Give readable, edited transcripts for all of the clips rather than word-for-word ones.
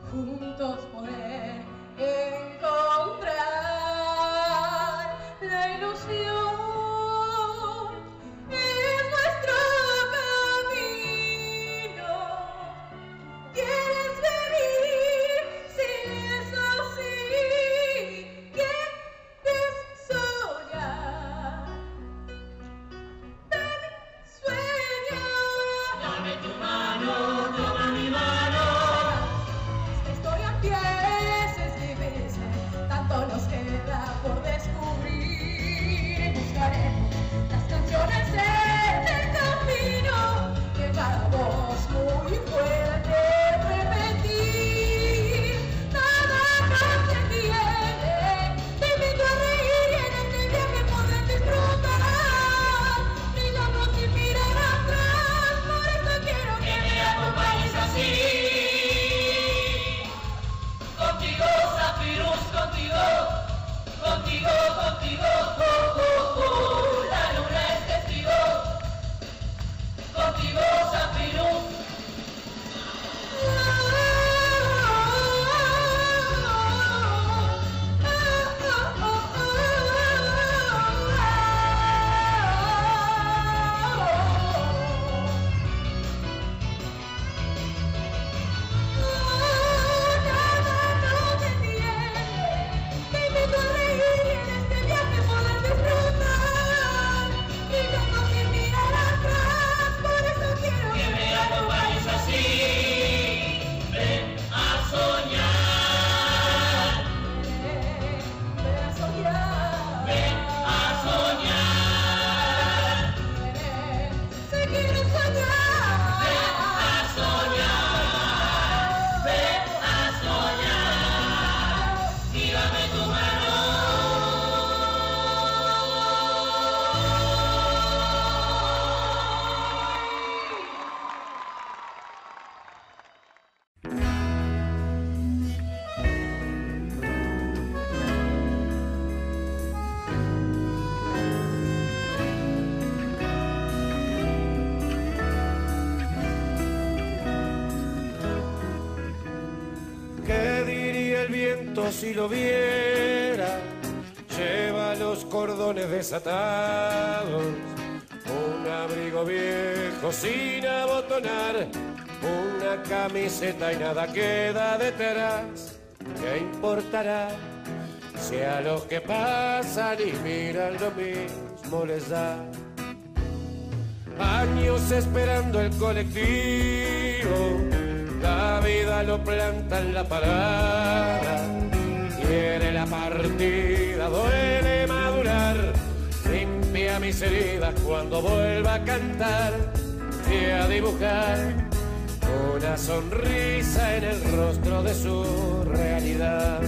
juntos poder encontrar la ilusión. Es nuestro camino. ¿Quieres venir? Si es así, ¿quieres soñar? Ven, sueña ahora. Dame tu mano, toma mi mano. Esta historia empieza a escribirse, tanto nos queda por descubrir. Buscaremos las canciones en el camino, que cada voz muy fuerte repetir. Nada nos detiene, te invito a reír y en este viaje poder disfrutar. Brillamos sin mirar atrás, por eso quiero Que me acompañes así. Contigo, Zafirus, contigo, contigo, contigo, la luna es testigo. Contigo, Zafirus. Que me acompañes así. Ven a soñar. Ven a soñar. Ven a soñar. Ven a soñar. Y dame tu mano. ¿Qué diría el viento si lo viera? Lleva los cordones desatados, un abrigo viejo sin abotonar, una camiseta y nada queda detrás. ¿Qué importará si a los que pasan y miran lo mismo les da? Años esperando el colectivo, la vida lo planta en la parada. Quiere la partida, duele madurar. Limpia mis heridas cuando vuelva a cantar y a dibujar una sonrisa en el rostro de su realidad.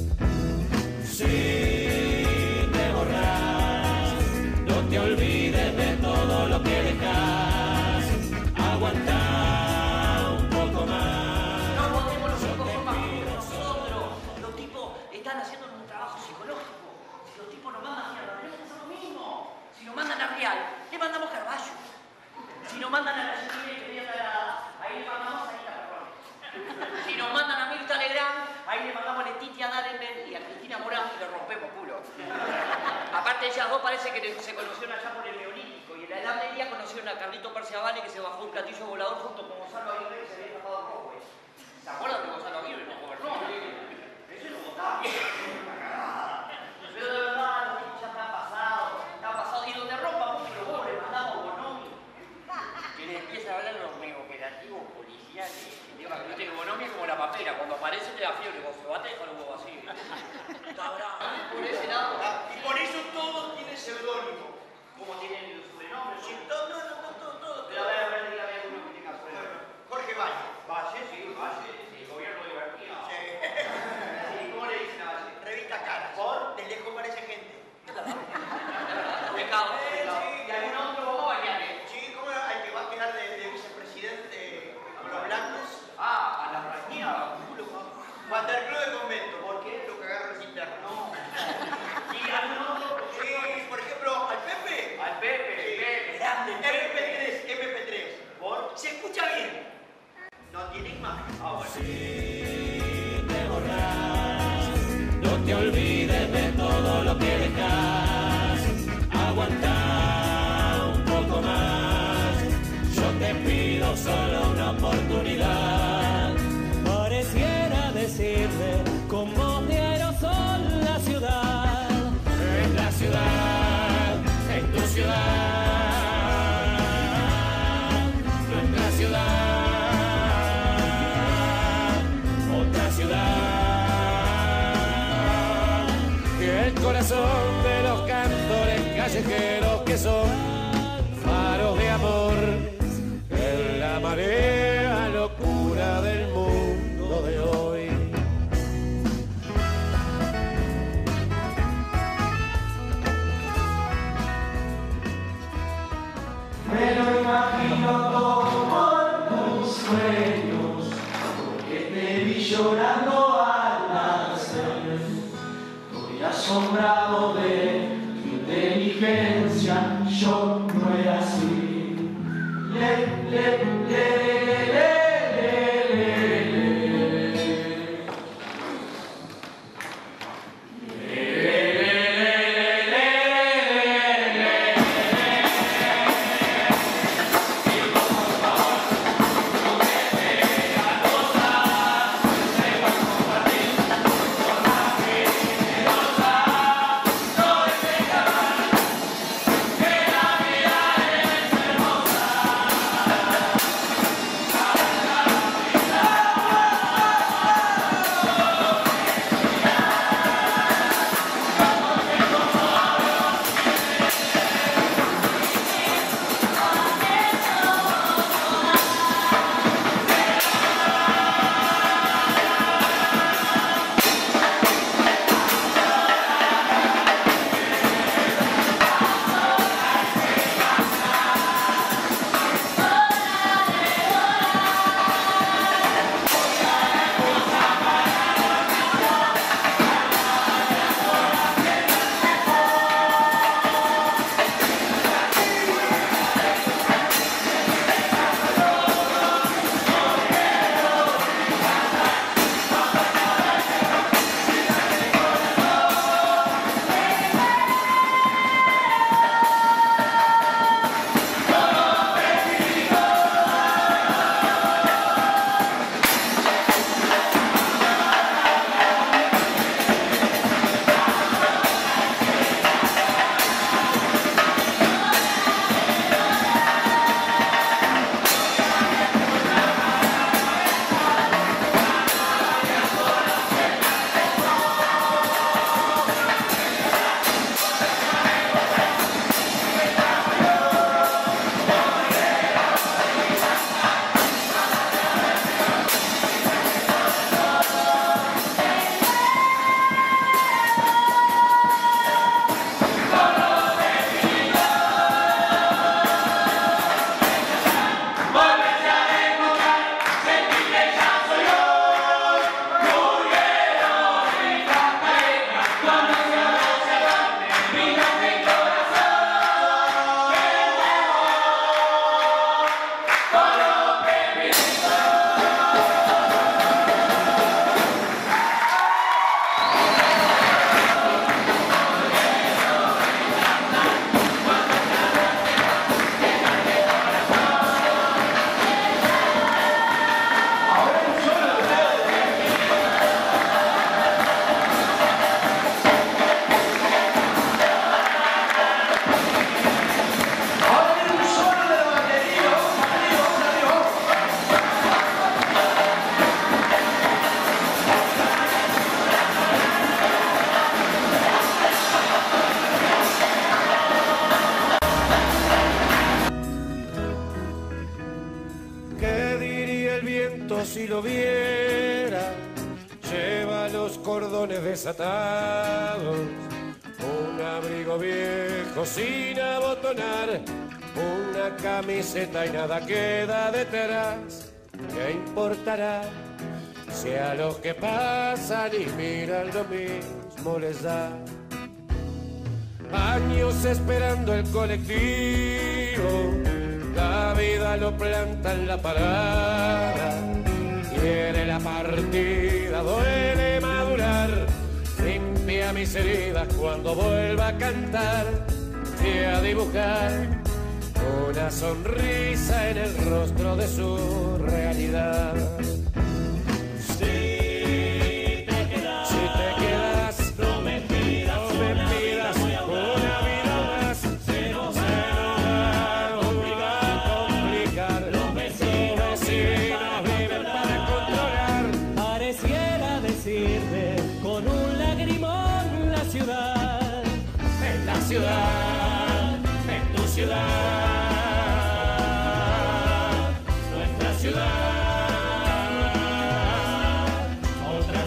Si te borras, no te olvides de todo lo que dejas. Aguanta un poco más. No podemos nosotros formar nosotros. Los tipos están haciendo un trabajo psicológico. Si los tipos nos mandan mierda, tenemos que hacer lo mismo. Si nos mandan a Real, le mandamos Carballo. Si nos mandan a la Yesenia que viene ahí le mandamos a Ita Perrone. Si nos mandan a Mirta Legrand, ahí le mandamos a Letitia Darenberg y a Cristina Morán y le rompemos culo. Aparte ellas dos parece que se conocieron allá por el Neolítico y en la Edad Media conocieron a Carlito Perciabale que se bajó un platillo volador junto con Gonzalo Aguirre y se había escapado a rojo. ¿Se acuerdan de Gonzalo Aguirre? No gobernó. Ese lo votaba. Pero de verdad los tipos ya están pasados. Y donde rompa mucho los huevos le mandamos Bonomi. Que le empieza a hablar los operativos policiales. Viste que Bonomi es como la papera, cuando aparece te da fiebre, cuando se bate deja los huevos así. Está bravo. Por ese lado. Y por eso todos tienen seudónimo. Como tienen los sobrenombres. Sí, todo. Pero a ver, dígame uno que tenga sobrenombre. Jorge Valle. Valle, sí, gobierno divertido. Sí. Sí, ¿cómo le dicen a Valle? Revista Caras. ¿Por? De lejos parece gente. Pecado. Sí. ¿Y algún otro vamos a bailar? Sí, ¿cómo hay que va a quedar de vicepresidente con los blancos? Ah, a la ranquía. Cuando el club de convento, ¿por qué? Lo que agarra el interno. No. ¿Y algún otro? Sí, por ejemplo, al Pepe. Al Pepe, Sí. Pepe. Grande, Pepe. MP3. ¿Por? Se escucha bien. No tiene imagen. Ah, bueno. Si olvides de todo lo que dejas. Aguanta un poco más, yo te pido solo una oportunidad. Pareciera decirle con voz de aerosol la ciudad. Es la ciudad, es tu ciudad, nuestra ciudad, otra ciudad. Y el corazón de los cantores callejeros que son faros de amor en la marea locura del mundo de hoy. Me lo imagino todo en tus sueños, porque te vi llorando al nacer. Estoy asombrado de tu inteligencia, yo no era así. Le, le, le, le, le, le, le, si lo viera, lleva los cordones desatados, un abrigo viejo sin abotonar, una camiseta y nada queda detrás. ¿Qué importará si a los que pasan y miran lo mismo les da? Años esperando el colectivo, la vida lo planta en la parada, quiere la partida, duele madurar, limpia mis heridas cuando vuelva a cantar y a dibujar una sonrisa en el rostro de su realidad. Si te quedas, no me pidas una vida más, se nos va a complicar. Los vecinos viven para controlar. Pareciera decirte con un lagrimón la ciudad. En la ciudad, en tu ciudad, nuestra ciudad, otra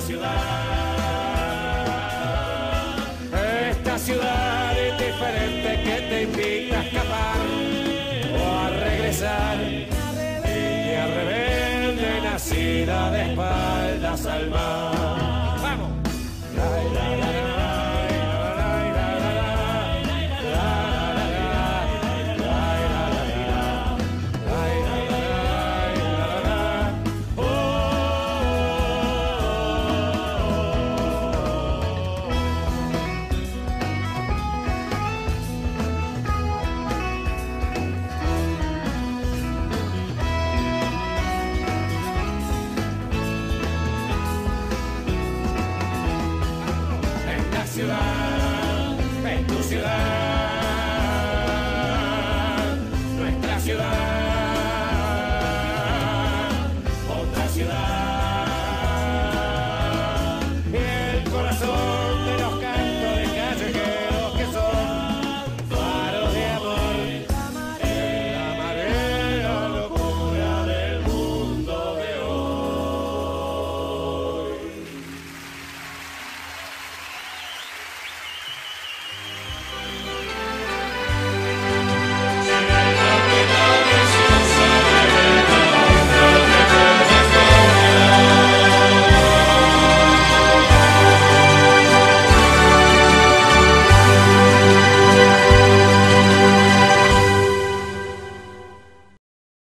ciudad. Esta ciudad indiferente que te invita a escapar o a regresar, niña rebelde nacida de espaldas al mar. ¡Vamos! En tu ciudad,